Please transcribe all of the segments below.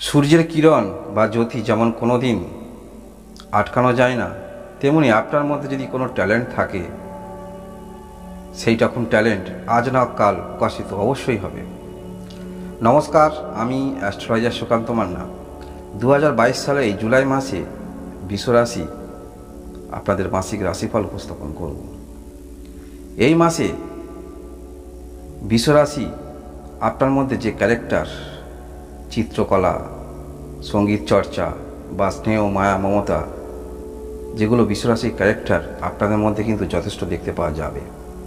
সূর্যের কিরণ বা জ্যোতি যেমন কোনো দিন আটকানো যায় না, তেমনি আপনার মধ্যে যদি কোনো ট্যালেন্ট থাকে, সেই রকম ট্যালেন্ট আজ না কাল প্রকাশিত অবশ্যই হবে। নমস্কার, আমি অ্যাস্ট্রোলজার সুকান্ত মান্না। 2022 সালে এই জুলাই মাসে বিশ্বরাশি আপনাদের মাসিক রাশিফল উপস্থাপন করব। এই মাসে বিশ্বরাশি আপনার মধ্যে যে ক্যারেক্টার, চিত্রকলা, সঙ্গীত চর্চা বা স্নেহ, মায়া, মমতা, যেগুলো বিশ্বরাশির ক্যারেক্টার আপনাদের মধ্যে কিন্তু যথেষ্ট দেখতে পাওয়া যাবে।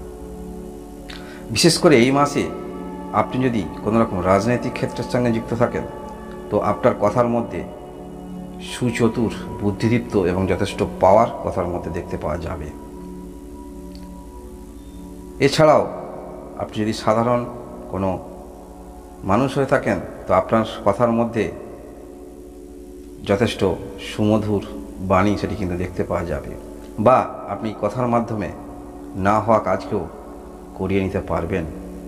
বিশেষ করে এই মাসে আপনি যদি কোনো রকম রাজনৈতিক ক্ষেত্রের সঙ্গে যুক্ত থাকেন, তো আপনার কথার মধ্যে সুচতুর, বুদ্ধিদীপ্ত এবং যথেষ্ট পাওয়ার কথার মধ্যে দেখতে পাওয়া যাবে। এছাড়াও আপনি যদি সাধারণ কোনো মানুষ হয়ে থাকেন, তো আপনার কথার মধ্যে যথেষ্ট সুমধুর বাণী সেটি কিন্তু দেখতে পাওয়া যাবে, বা আপনি কথার মাধ্যমে না হওয়া কাজকেও করিয়ে নিতে পারবেন।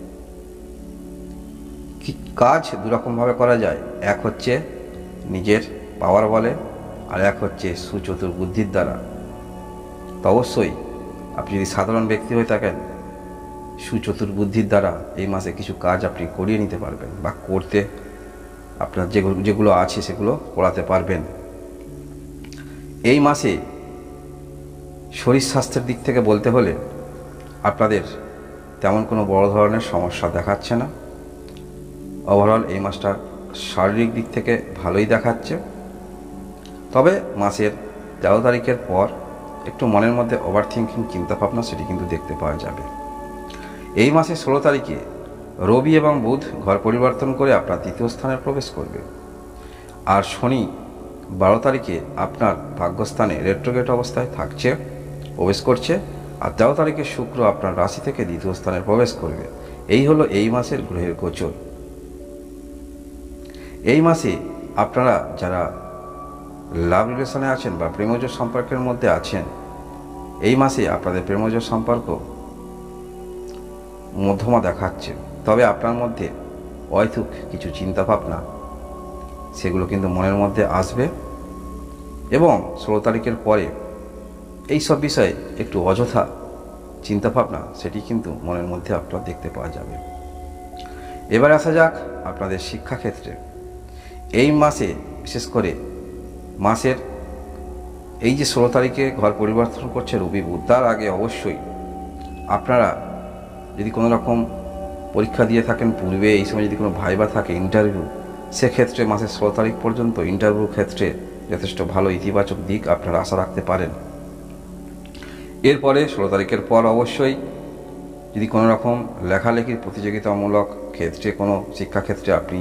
কি কাজ দুরকমভাবে করা যায়, এক হচ্ছে নিজের পাওয়ার বলে, আর এক হচ্ছে সুচতুর বুদ্ধির দ্বারা। তো অবশ্যই আপনি যদি সাধারণ ব্যক্তি হয়ে থাকেন, সুচতুর বুদ্ধির দ্বারা এই মাসে কিছু কাজ আপনি করিয়ে নিতে পারবেন, বা করতে আপনার যেগুলো আছে সেগুলো করাতে পারবেন। এই মাসে শরীর স্বাস্থ্যের দিক থেকে বলতে হলে আপনাদের তেমন কোনো বড় ধরনের সমস্যা দেখাচ্ছে না। ওভারঅল এই মাসটা শারীরিক দিক থেকে ভালোই দেখাচ্ছে। তবে মাসের 13 তারিখের পর একটু মনের মধ্যে ওভার থিঙ্কিং, চিন্তাভাবনা সেটি কিন্তু দেখতে পাওয়া যাবে। এই মাসের 16 তারিখে রবি এবং বুধ ঘর পরিবর্তন করে আপনার দ্বিতীয় স্থানে প্রবেশ করবে, আর শনি 12 তারিখে আপনার ভাগ্যস্থানে রেট্রোগেট অবস্থায় প্রবেশ করছে, আর 13 তারিখে শুক্র আপনার রাশি থেকে দ্বিতীয় স্থানে প্রবেশ করবে। এই হলো এই মাসের গ্রহের গোচর। এই মাসে আপনারা যারা লাভ রিলেশনে আছেন বা প্রেমজ সম্পর্কের মধ্যে আছেন, এই মাসে আপনাদের প্রেমজ সম্পর্ক মধ্যমা দেখাচ্ছে। তবে আপনার মধ্যে অহেতুক কিছু চিন্তাভাবনা সেগুলো কিন্তু মনের মধ্যে আসবে, এবং 16 তারিখের পরে এই সব বিষয়ে একটু অযথা চিন্তাভাবনা সেটি কিন্তু মনের মধ্যে আপনার দেখতে পাওয়া যাবে। এবার আসা যাক আপনাদের শিক্ষাক্ষেত্রে। এই মাসে বিশেষ করে মাসের এই যে 16 তারিখে ঘর পরিবর্তন করছে রবি বুধ, তার আগে অবশ্যই আপনারা যদি কোনো রকম পরীক্ষা দিয়ে থাকেন পূর্বে, এই সময় যদি কোনো ভাইবা থাকে, ইন্টারভিউ, সেক্ষেত্রে মাসের 16 তারিখ পর্যন্ত ইন্টারভিউ ক্ষেত্রে যথেষ্ট ভালো ইতিবাচক দিক আপনারা আশা রাখতে পারেন। এরপরে 16 তারিখের পর অবশ্যই যদি কোনো রকম লেখালেখির প্রতিযোগিতামূলক ক্ষেত্রে, কোনো শিক্ষাক্ষেত্রে আপনি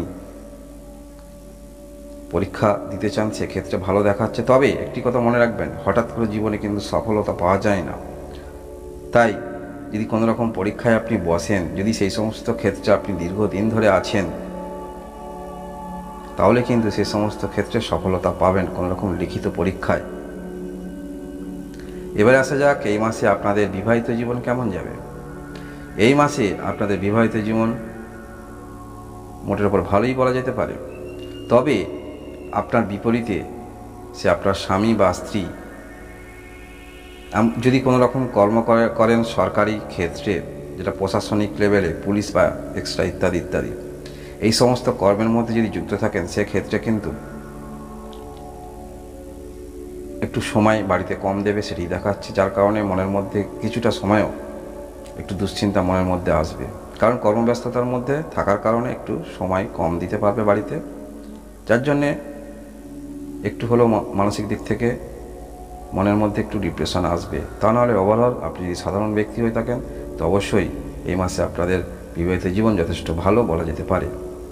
পরীক্ষা দিতে চান, সেক্ষেত্রে ভালো দেখাচ্ছে। তবে একটি কথা মনে রাখবেন, হঠাৎ করে জীবনে কিন্তু সফলতা পাওয়া যায় না। তাই যদি কোনো রকম পরীক্ষায় আপনি বসেন, যদি সেই সমস্ত ক্ষেত্রে আপনি দীর্ঘদিন ধরে আছেন, তাহলে কিন্তু সেই সমস্ত ক্ষেত্রে সফলতা পাবেন কোনো রকম লিখিত পরীক্ষায়। এবারে আসা যাক এই মাসে আপনাদের বিবাহিত জীবন কেমন যাবে। এই মাসে আপনাদের বিবাহিত জীবন মোটের উপর ভালোই বলা যেতে পারে। তবে আপনার বিপরীতে সে আপনার স্বামী বা স্ত্রী যদি কোনো রকম কর্ম করেন সরকারি ক্ষেত্রে, যেটা প্রশাসনিক লেভেলে, পুলিশ বা এক্সট্রা ইত্যাদি ইত্যাদি, এই সমস্ত কর্মের মধ্যে যদি যুক্ত থাকেন, সেক্ষেত্রে কিন্তু একটু সময় বাড়িতে কম দেবে সেটি দেখাচ্ছে, যার কারণে মনের মধ্যে কিছুটা সময়ও একটু দুশ্চিন্তা মনের মধ্যে আসবে। কারণ কর্মব্যস্ততার মধ্যে থাকার কারণে একটু সময় কম দিতে পারবে বাড়িতে, যার জন্যে একটু হলেও মানসিক দিক থেকে মনের মধ্যে একটু ডিপ্রেশন আসবে। তা নাহলে ওভারঅল আপনি যদি সাধারণ ব্যক্তি হয়ে থাকেন, তো অবশ্যই এই মাসে আপনাদের বিবাহিত জীবন যথেষ্ট ভালো বলা যেতে পারে।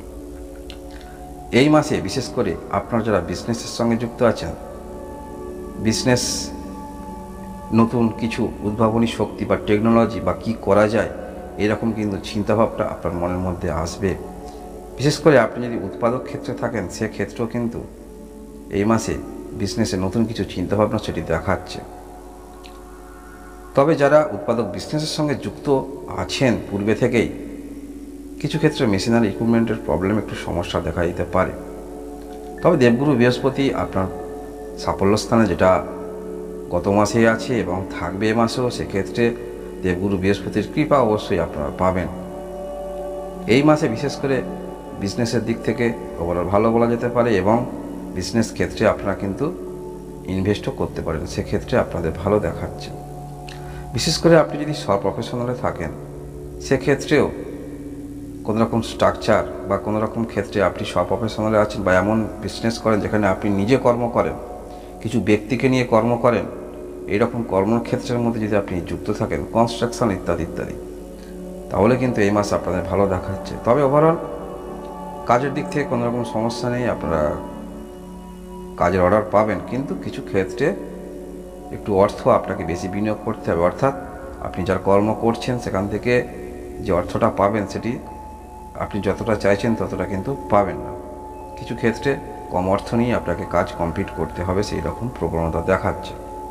এই মাসে বিশেষ করে আপনারা যারা বিজনেসের সঙ্গে যুক্ত আছেন, বিজনেস, নতুন কিছু উদ্ভাবনী শক্তি বা টেকনোলজি বা কী করা যায়, এরকম কিন্তু চিন্তাভাবনা আপনার মনের মধ্যে আসবে। বিশেষ করে আপনি যদি উৎপাদক ক্ষেত্রে থাকেন, সেক্ষেত্রেও কিন্তু এই মাসে বিজনেসে নতুন কিছু চিন্তাভাবনা সেটি দেখাচ্ছে। তবে যারা উৎপাদক বিজনেসের সঙ্গে যুক্ত আছেন পূর্বে থেকেই, কিছু ক্ষেত্রে মেশিনারি ইকুইপমেন্টের প্রবলেম, একটু সমস্যা দেখা দিতে পারে। তবে দেবগুরু বৃহস্পতি আপনার সাফল্য স্থানে, যেটা গত মাসে আছে এবং থাকবে এ মাসেও, সেক্ষেত্রে দেবগুরু বৃহস্পতির কৃপা অবশ্যই আপনারা পাবেন। এই মাসে বিশেষ করে বিজনেসের দিক থেকে ওভারঅল ভালো বলা যেতে পারে এবং বিজনেস ক্ষেত্রে আপনারা কিন্তু ইনভেস্টও করতে পারেন, সেক্ষেত্রে আপনাদের ভালো দেখাচ্ছে। বিশেষ করে আপনি যদি প্রফেশনালে থাকেন, সেক্ষেত্রেও কোনো রকম স্ট্রাকচার বা কোনো রকম ক্ষেত্রে আপনি প্রফেশনালে আছেন বা এমন বিজনেস করেন যেখানে আপনি নিজে কর্ম করেন, কিছু ব্যক্তিকে নিয়ে কর্ম করেন, এইরকম কর্মক্ষেত্রের মধ্যে যদি আপনি যুক্ত থাকেন, কনস্ট্রাকশন ইত্যাদি ইত্যাদি, তাহলে কিন্তু এই মাস আপনাদের ভালো দেখাচ্ছে। তবে ওভারঅল কাজের দিক থেকে কোনো রকম সমস্যা নেই, আপনারা কাজের অর্ডার পাবেন, কিন্তু কিছু ক্ষেত্রে একটু অর্থ আপনাকে বেশি বিনিয়োগ করতে হবে। অর্থাৎ আপনি যার কর্ম করছেন সেখান থেকে যে অর্থটা পাবেন সেটি আপনি যতটা চাইছেন ততটা কিন্তু পাবেন না। কিছু ক্ষেত্রে কম অর্থ নিয়ে আপনাকে কাজ কমপ্লিট করতে হবে, সেই রকম প্রবণতা দেখাচ্ছে।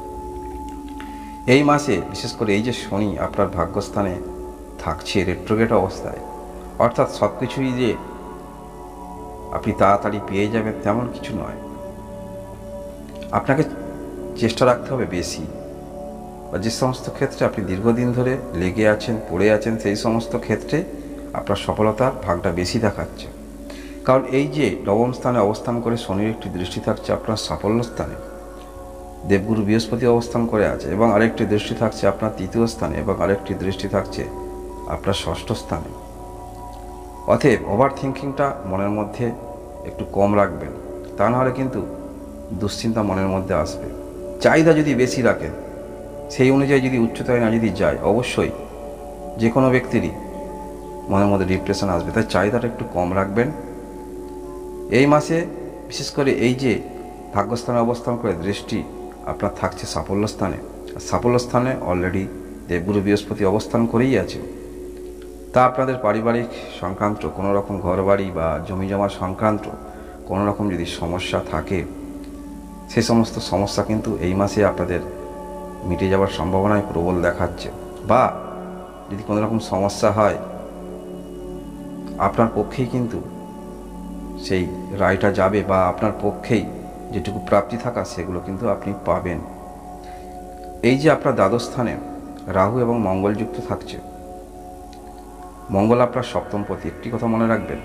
এই মাসে বিশেষ করে এই যে শনি আপনার ভাগ্যস্থানে থাকছে রেট্রোগেট অবস্থায়, অর্থাৎ সব কিছুই যে আপনি তাড়াতাড়ি পেয়ে যাবেন তেমন কিছু নয়। আপনাকে চেষ্টা রাখতে হবে বেশি, বা যে সমস্ত ক্ষেত্রে আপনি দীর্ঘদিন ধরে লেগে আছেন, পড়ে আছেন, সেই সমস্ত ক্ষেত্রে আপনার সফলতার ভাগটা বেশি দেখাচ্ছে। কারণ এই যে নবম স্থানে অবস্থান করে শনির একটি দৃষ্টি থাকছে আপনার সাফল্য স্থানে, দেবগুরু বৃহস্পতি অবস্থান করে আছে, এবং আরেকটি দৃষ্টি থাকছে আপনার তৃতীয় স্থানে, এবং আরেকটি দৃষ্টি থাকছে আপনার ষষ্ঠ স্থানে। অতএব ওভার থিঙ্কিংটা মনের মধ্যে একটু কম রাখবেন, তা নাহলে কিন্তু দুশ্চিন্তা মনের মধ্যে আসবে। চাহিদা যদি বেশি রাখেন, সেই অনুযায়ী যদি উচ্চতায় না যদি যায়, অবশ্যই যে কোনো ব্যক্তিরই মনের মধ্যে ডিপ্রেশন আসবে। তাই চাহিদাটা একটু কম রাখবেন। এই মাসে বিশেষ করে এই যে ভাগ্যস্থানে অবস্থান করে দৃষ্টি আপনার থাকছে সাফল্য স্থানে, সাফল্য স্থানে অলরেডি দেবগুরু বৃহস্পতি অবস্থান করেই আছে। তা আপনাদের পারিবারিক সংক্রান্ত কোনো রকম ঘরবাড়ি বা জমি জমা সংক্রান্ত কোনো রকম যদি সমস্যা থাকে, সেই সমস্ত সমস্যা কিন্তু এই মাসে আপনাদের মিটে যাওয়ার সম্ভাবনায় প্রবল দেখাচ্ছে। বা যদি কোনো রকম সমস্যা হয়, আপনার পক্ষেই কিন্তু সেই রায়টা যাবে, বা আপনার পক্ষেই যেটুকু প্রাপ্তি থাকা সেগুলো কিন্তু আপনি পাবেন। এই যে আপনার দ্বাদশ স্থানে রাহু এবং মঙ্গল যুক্ত থাকছে, মঙ্গল আপনার সপ্তম পতি। একটি কথা মনে রাখবেন,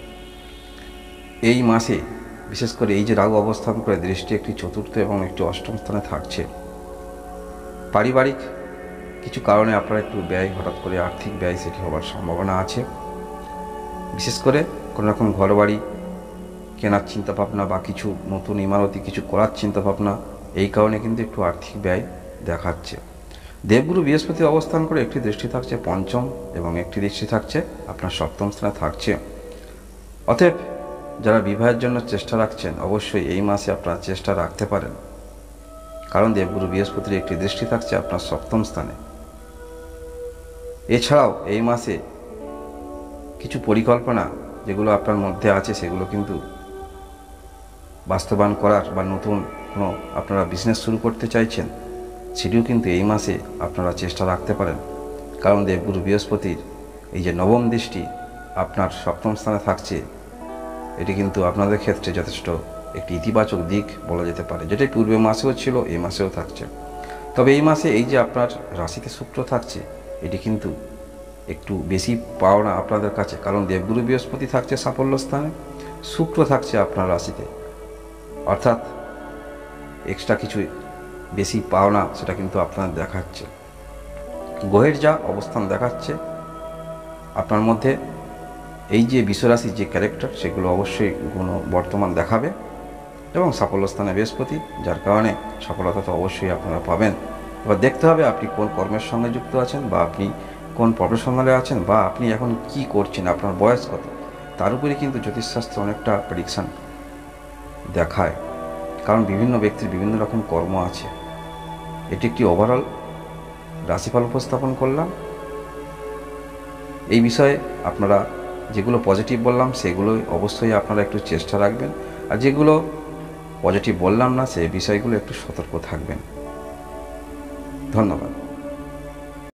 এই মাসে বিশেষ করে এই যে রাহু অবস্থান করে দৃষ্টি একটি চতুর্থ এবং একটি অষ্টম স্থানে থাকছে, পারিবারিক কিছু কারণে আপনার একটু ব্যয়, হঠাৎ করে আর্থিক ব্যয় সেটি হওয়ার সম্ভাবনা আছে। বিশেষ করে কোনো রকম ঘরবাড়ি কেনার চিন্তাভাবনা বা কিছু নতুন ইমারতি কিছু করার চিন্তাভাবনা, এই কারণে কিন্তু একটু আর্থিক ব্যয় দেখাচ্ছে। দেবগুরু বৃহস্পতি অবস্থান করে একটি দৃষ্টি থাকছে পঞ্চম এবং একটি দৃষ্টি থাকছে আপনার সপ্তম স্থানে থাকছে। অতএব যারা বিবাহের জন্য চেষ্টা রাখছেন, অবশ্যই এই মাসে আপনারা চেষ্টা রাখতে পারেন, কারণ দেবগুরু বৃহস্পতির একটি দৃষ্টি থাকছে আপনার সপ্তম স্থানে। এছাড়াও এই মাসে কিছু পরিকল্পনা যেগুলো আপনার মধ্যে আছে, সেগুলো কিন্তু বাস্তবায়ন করার বা নতুন কোনো আপনারা বিজনেস শুরু করতে চাইছেন, সেটিও কিন্তু এই মাসে আপনারা চেষ্টা রাখতে পারেন। কারণ দেবগুরু বৃহস্পতির এই যে নবম দৃষ্টি আপনার সপ্তম স্থানে থাকছে, এটি কিন্তু আপনাদের ক্ষেত্রে যথেষ্ট একটি ইতিবাচক দিক বলা যেতে পারে, যেটা পূর্বে মাসেও ছিল, এই মাসেও থাকছে। তবে এই মাসে এই যে আপনার রাশিতে শুক্র থাকছে, এটি কিন্তু একটু বেশি পাওনা আপনাদের কাছে, কারণ দেবগুরু বৃহস্পতি থাকছে সাফল্য স্থানে, শুক্র থাকছে আপনার রাশিতে, অর্থাৎ এক্সট্রা কিছু বেশি পাওনা সেটা কিন্তু আপনার দেখাচ্ছে। গ্রহের যা অবস্থান দেখাচ্ছে আপনার মধ্যে, এই যে বিশ্বরাশির যে ক্যারেক্টার, সেগুলো অবশ্যই গুণ বর্তমান দেখাবে, এবং সাফল্য স্থানে বৃহস্পতি, যার কারণে সফলতা তো অবশ্যই আপনারা পাবেন। এবার দেখতে হবে আপনি কোন কর্মের সঙ্গে যুক্ত আছেন, বা আপনি কোন প্রফেশনালে আছেন, বা আপনি এখন কি করছেন, আপনার বয়স কত, তার উপরে কিন্তু জ্যোতিষশাস্ত্র অনেকটা প্রেডিকশান দেখায়। কারণ বিভিন্ন ব্যক্তির বিভিন্ন রকম কর্ম আছে। এটি একটি ওভারঅল রাশিফল উপস্থাপন করলাম। এই বিষয়ে আপনারা যেগুলো পজিটিভ বললাম সেগুলোই অবশ্যই আপনারা একটু চেষ্টা রাখবেন, আর যেগুলো পজিটিভ বললাম না সেই বিষয়গুলো একটু সতর্ক থাকবেন। ধন্যবাদ।